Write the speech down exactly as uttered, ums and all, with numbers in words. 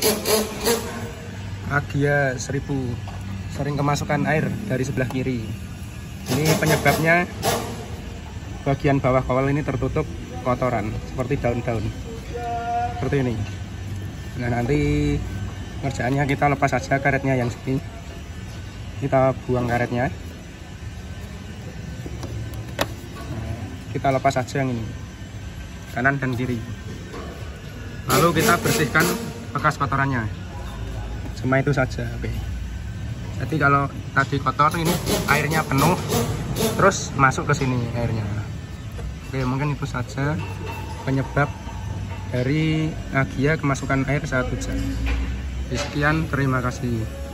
Agia seribu sering kemasukan air dari sebelah kiri. Ini penyebabnya bagian bawah kawal ini tertutup kotoran seperti daun-daun seperti ini. Nah, nanti kerjaannya kita lepas saja karetnya yang sini, kita buang karetnya. Nah, kita lepas saja yang ini, kanan dan kiri, lalu kita bersihkan bekas kotorannya. Cuma itu saja. Oke, jadi kalau tadi kotor ini airnya penuh terus masuk ke sini airnya. Oke, mungkin itu saja penyebab dari Agia kemasukan air saat hujan. Sekian, terima kasih.